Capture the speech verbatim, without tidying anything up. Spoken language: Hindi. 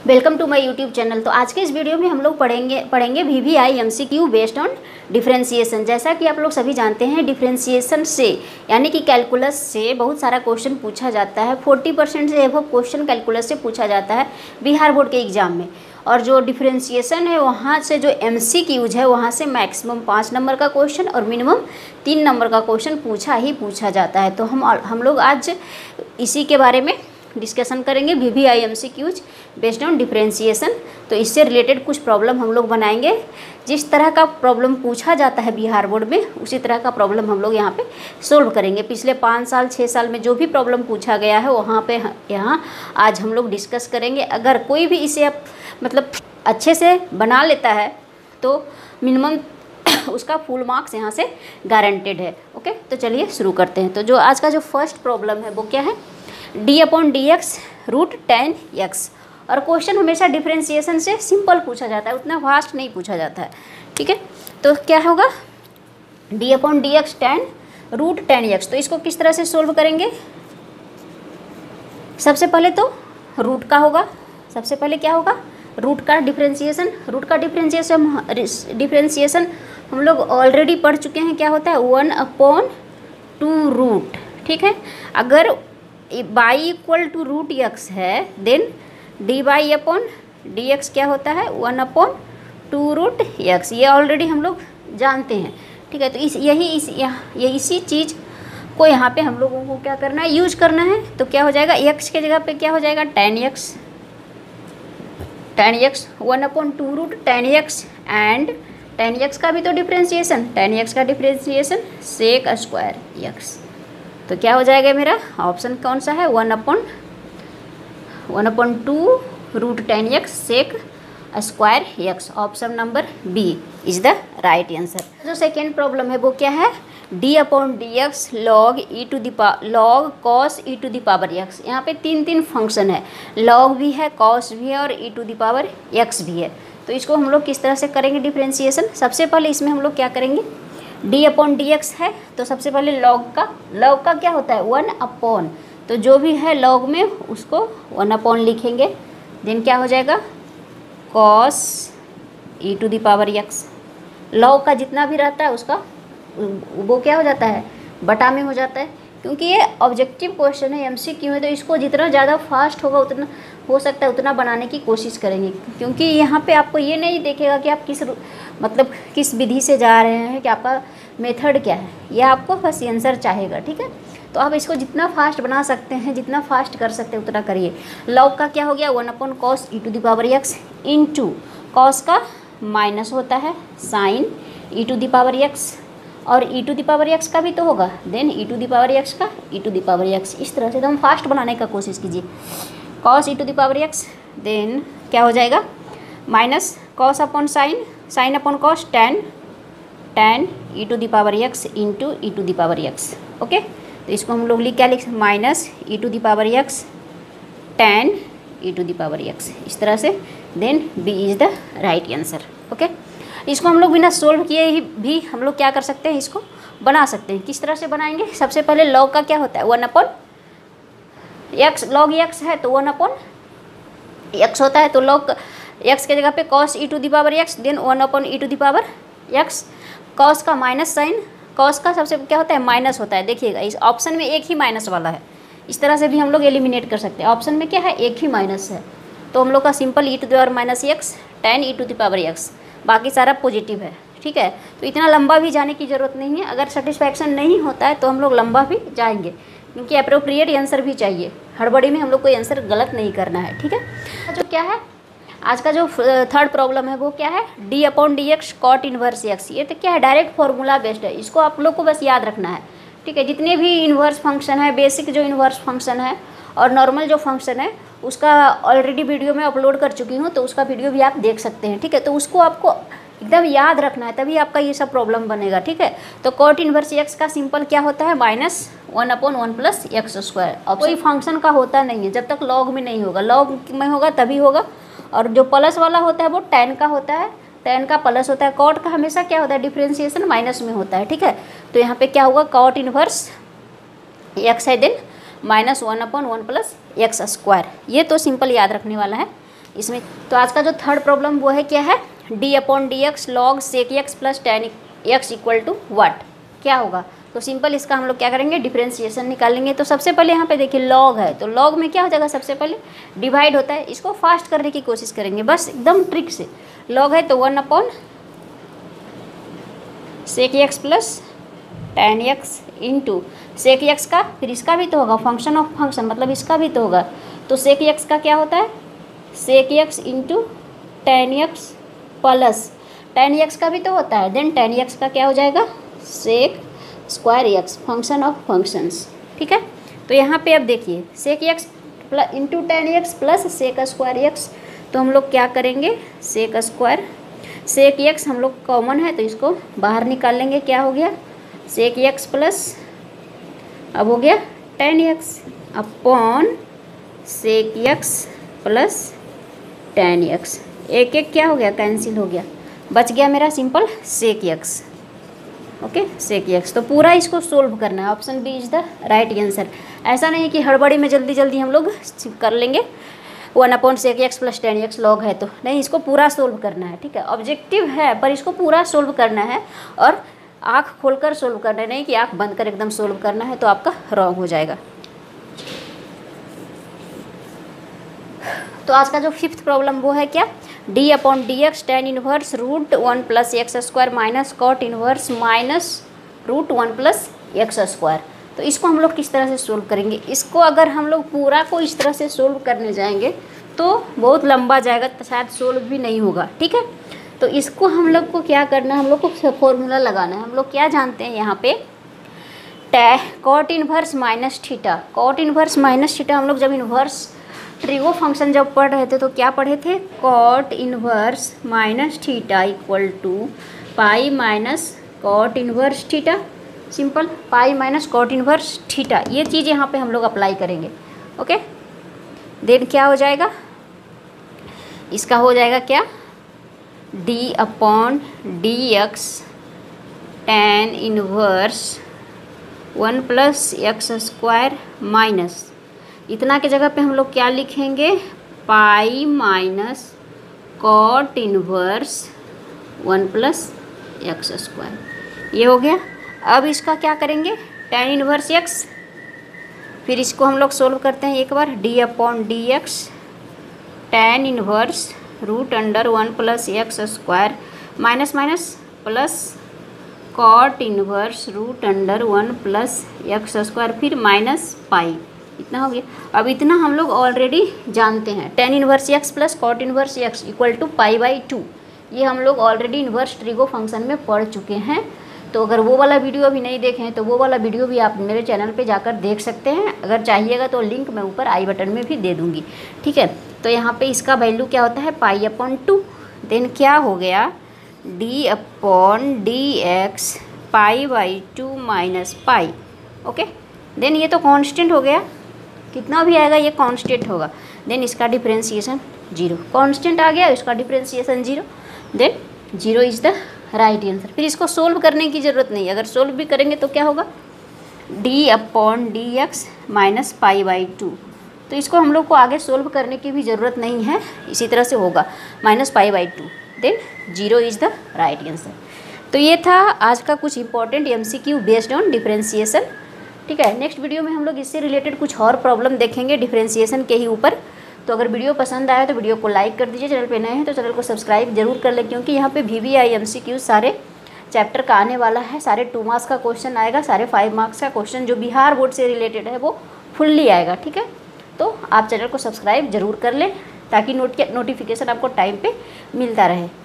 Welcome to my YouTube channel. तो आज के इस वीडियो में हम लोग पढ़ेंगे पढ़ेंगे V V I M C Q based on differentiation. जैसा कि आप लोग सभी जानते हैं, डिफरेंशिएशन से यानी कि कैलकुलस से बहुत सारा क्वेश्चन पूछा जाता है। फोर्टी परसेंट से एबव क्वेश्चन कैलकुलस से पूछा जाता है बिहार बोर्ड के एग्जाम में। और जो डिफरेंशिएशन है वहाँ से जो एम सी क्यूज है वहाँ से मैक्सिमम पाँच नंबर का क्वेश्चन और मिनिमम तीन नंबर का क्वेश्चन पूछा ही पूछा जाता है। तो हम हम लोग आज इसी के बारे में डिस्कशन करेंगे, V V I M C Qs based on differentiation. तो इससे रिलेटेड कुछ प्रॉब्लम हम लोग बनाएंगे। जिस तरह का प्रॉब्लम पूछा जाता है बिहार बोर्ड में उसी तरह का प्रॉब्लम हम लोग यहाँ पे सोल्व करेंगे। पिछले पाँच साल छः साल में जो भी प्रॉब्लम पूछा गया है वहाँ पे यहाँ आज हम लोग डिस्कस करेंगे। अगर कोई भी इसे आप मतलब अच्छे से बना लेता है तो मिनिमम उसका फुल मार्क्स यहाँ से गारंटेड है। ओके, तो चलिए शुरू करते हैं। तो जो आज का जो फर्स्ट प्रॉब्लम है वो क्या है, d upon d x root tan x. और क्वेश्चन हमेशा डिफरेंशिएशन से सिंपल पूछा जाता है, उतना फास्ट नहीं पूछा जाता है। ठीक है, तो क्या होगा, d upon d x tan root tan x. तो इसको किस तरह से सोल्व करेंगे, सबसे पहले तो रूट का होगा। सबसे पहले क्या होगा, रूट का डिफरेंशिएशन। रूट का डिफरेंशिएशन डिफरेंशिएशन हम लोग ऑलरेडी पढ़ चुके हैं। क्या होता है, वन अपॉन टू रूट। ठीक है, अगर y equal to root x है then d y upon d x क्या होता है, one upon two root x. ये ऑलरेडी हम लोग जानते हैं। ठीक है, तो इस यही इस ये इसी चीज़ को यहाँ पे हम लोगों को क्या करना है, यूज करना है। तो क्या हो जाएगा, एक्स के जगह पे क्या हो जाएगा, tan x tan x one upon two root tan x and tan x का भी तो डिफरेंशिएशन, टेन एक्स का डिफरेंशिएशन सेक स्क्वायर एक्स। तो क्या हो जाएगा मेरा ऑप्शन कौन सा है, one upon one upon two root tan x sec square x. Option number B is the right answer. जो सेकेंड प्रॉब्लम है वो क्या है, d upon d x log e to the log cos e to the power x. यहाँ पे तीन तीन फंक्शन है, लॉग भी है, कॉस भी है और e to the power x भी है। तो इसको हम लोग किस तरह से करेंगे डिफरेंशिएशन। सबसे पहले इसमें हम लोग क्या करेंगे, डी अपॉन डी एक्स है तो सबसे पहले लॉग का लॉग का क्या होता है, वन अपॉन। तो जो भी है लॉग में उसको वन अपॉन लिखेंगे। देन क्या हो जाएगा, cos e to the power x. Log का जितना भी रहता है उसका वो क्या हो जाता है, बटा में हो जाता है। क्योंकि ये ऑब्जेक्टिव क्वेश्चन है, एम सी क्यू है, तो इसको जितना ज़्यादा फास्ट होगा उतना हो सकता है उतना बनाने की कोशिश करेंगे। क्योंकि यहाँ पे आपको ये नहीं देखेगा कि आप किस मतलब किस विधि से जा रहे हैं, कि आपका मेथड क्या है, ये आपको बस आंसर चाहेगा। ठीक है, तो आप इसको जितना फास्ट बना सकते हैं, जितना फास्ट कर सकते हैं उतना करिए। लॉग का क्या हो गया, one upon cos e to the power x into cos का माइनस होता है sine e to the power x, और e to the power x का भी तो होगा, then e to the power x का e to the power x. इस तरह से एकदम फास्ट बनाने का कोशिश कीजिए। Cos e to the power x, then क्या हो जाएगा, minus cos upon sign, sign upon cos tan tan e to the power x into e to the power x. Okay, तो इसको हम लोग लिख क्या लिख, minus e to the power x tan e to the power x. इस तरह से then B is the right answer. Okay, इसको हम लोग बिना सोल्व किए ही भी हम लोग क्या कर सकते हैं, इसको बना सकते हैं। किस तरह से बनाएंगे, सबसे पहले लॉग का क्या होता है, one upon x. Log x है तो वन अपॉन एक्स होता है, तो लॉग एक्स के जगह पे cos e to the power x then one upon e to the power x. Cos का माइनस साइन, कॉस का सबसे क्या होता है, माइनस होता है। देखिएगा इस ऑप्शन में एक ही माइनस वाला है, इस तरह से भी हम लोग एलिमिनेट कर सकते हैं। ऑप्शन में क्या है, एक ही माइनस है, तो हम लोग का simple e to the power minus x tan e to the power x, बाकी सारा पॉजिटिव है। ठीक है, तो इतना लंबा भी जाने की ज़रूरत नहीं है। अगर सेटिस्फैक्शन नहीं होता है तो हम लोग लंबा भी जाएंगे, क्योंकि अप्रोप्रिएट आंसर भी चाहिए। हड़बड़ी में हम लोग कोई आंसर गलत नहीं करना है। ठीक है, जो क्या है आज का जो थर्ड प्रॉब्लम है वो क्या है, d upon d x cot inverse x. ये तो क्या है, डायरेक्ट फॉर्मूला बेस्ड है, इसको आप लोग को बस याद रखना है। ठीक है, जितने भी इन्वर्स फंक्शन है, बेसिक जो इन्वर्स फंक्शन है और नॉर्मल जो फंक्शन है उसका ऑलरेडी वीडियो में अपलोड कर चुकी हूँ, तो उसका वीडियो भी आप देख सकते हैं। ठीक है, तो उसको आपको एकदम याद रखना है, तभी आपका ये सब प्रॉब्लम बनेगा। ठीक है, तो कॉट इनवर्स एक्स का सिंपल क्या होता है, minus one upon one plus x square. अब कोई फंक्शन का होता नहीं है जब तक लॉग में नहीं होगा, लॉग में होगा तभी होगा। और जो प्लस वाला होता है वो टेन का होता है, टेन का प्लस होता है। कॉट का हमेशा क्या होता है, डिफरेंशिएशन माइनस में होता है। ठीक है, तो यहाँ पे क्या होगा, कॉट इनवर्स एक्स है then minus one upon one plus x square. ये तो सिंपल याद रखने वाला है। इसमें तो आज का जो थर्ड प्रॉब्लम वो है क्या है, d upon d x log sec x plus tan x equal to what, क्या होगा। तो सिंपल इसका हम लोग क्या करेंगे, डिफरेंशिएशन निकालेंगे। तो सबसे पहले यहाँ पे देखिए लॉग है, तो लॉग में क्या हो जाएगा, सबसे पहले डिवाइड होता है, इसको फास्ट करने की कोशिश करेंगे बस एकदम ट्रिक से। लॉग है तो one upon sec x plus tan x into sec x का, फिर इसका भी तो होगा फंक्शन ऑफ फंक्शन, मतलब इसका भी तो होगा। तो सेक एक्स का क्या होता है, sec x into tan x plus tan x का भी तो होता है, देन टेन एक्स का क्या हो जाएगा, sec square x, function of functions. ठीक है, तो यहाँ पे अब देखिए sec x plus into tan x plus sec square x, तो हम लोग क्या करेंगे, सेक स्क्वायर सेक एक्स हम लोग कॉमन है तो इसको बाहर निकाल लेंगे, क्या हो गया सेक एक्स प्लस अब हो गया tan x upon sec x plus tan x, एक एक क्या हो गया कैंसिल हो गया, बच गया मेरा simple sec x. Okay sec x, तो पूरा इसको सोल्व करना है, option B is the right answer. ऐसा नहीं कि हड़बड़ी में जल्दी जल्दी हम लोग कर लेंगे one upon sec x plus tan x log है तो नहीं, इसको पूरा सोल्व करना है। ठीक है, ऑब्जेक्टिव है पर इसको पूरा सोल्व करना है और आँख खोलकर सोल्व करना है, नहीं कि आँख बंद कर एकदम सोल्व करना है तो आपका रॉन्ग हो जाएगा। तो आज का जो फिफ्थ प्रॉब्लम वो है क्या, d upon d x tan inverse root one plus x square minus cot inverse minus root one plus x square. तो इसको हम लोग किस तरह से सोल्व करेंगे, इसको अगर हम लोग पूरा को इस तरह से सोल्व करने जाएंगे तो बहुत लंबा जाएगा, तो शायद सोल्व भी नहीं होगा। ठीक है, तो इसको हम लोग को क्या करना है, हम लोग को फॉर्मूला लगाना है। हम लोग क्या जानते हैं यहाँ पे, टे cot inverse minus theta, cot inverse minus theta हम लोग जब इनवर्स ट्रिगो फंक्शन जब पढ़ रहे थे तो क्या पढ़े थे, cot inverse minus theta equal to pi minus cot inverse theta, simple pi minus cot inverse theta, ये चीज़ यहाँ पे हम लोग अप्लाई करेंगे। ओके, देन क्या हो जाएगा, इसका हो जाएगा क्या, d upon d x tan inverse one plus x square minus, इतना के जगह पे हम लोग क्या लिखेंगे, pi minus cot inverse one plus x square, ये हो गया। अब इसका क्या करेंगे, टेन इनवर्स एक्स, फिर इसको हम लोग सोल्व करते हैं एक बार, d upon d x tan inverse root under one plus x square minus minus plus cot inverse root under one plus x square, फिर माइनस पाई, इतना हो गया। अब इतना हम लोग ऑलरेडी जानते हैं, tan inverse x plus cot inverse x equal to pi by two, ये हम लोग ऑलरेडी इनवर्स ट्रिगो फंक्शन में पढ़ चुके हैं। तो अगर वो वाला वीडियो अभी नहीं देखे हैं तो वो वाला वीडियो भी आप मेरे चैनल पे जाकर देख सकते हैं, अगर चाहिएगा तो लिंक मैं ऊपर आई बटन में भी दे दूँगी। ठीक है, तो यहाँ पे इसका वैल्यू क्या होता है, पाई अपॉन टू, देन क्या हो गया, d upon d x pi by two minus pi. Okay, then ये तो कांस्टेंट हो गया, कितना भी आएगा ये कांस्टेंट होगा, देन इसका डिफरेंशिएशन जीरो, कांस्टेंट आ गया इसका differentiation zero, then zero is the right answer. फिर इसको सोल्व करने की ज़रूरत नहीं, अगर सोल्व भी करेंगे तो क्या होगा, d upon d x minus pi by two, तो इसको हम लोग को आगे सोल्व करने की भी ज़रूरत नहीं है, इसी तरह से होगा minus pi by two, then zero is the right answer. तो ये था आज का कुछ important MCQ based on differentiation. ठीक है, नेक्स्ट वीडियो में हम लोग इससे रिलेटेड कुछ और प्रॉब्लम देखेंगे डिफरेंशिएशन के ही ऊपर। तो अगर वीडियो पसंद आया तो वीडियो को लाइक कर दीजिए, चैनल पे नए हैं तो चैनल को सब्सक्राइब जरूर कर लें, क्योंकि यहाँ पे वी वी आई एमसीक्यू सारे चैप्टर का आने वाला है, सारे टू मार्क्स का क्वेश्चन आएगा, सारे फाइव मार्क्स का क्वेश्चन जो बिहार बोर्ड से रिलेटेड है वो फुल्ली आएगा। ठीक है, तो आप चैनल को सब्सक्राइब जरूर कर लें ताकि नोट नोटिफिकेशन आपको टाइम पे मिलता रहे।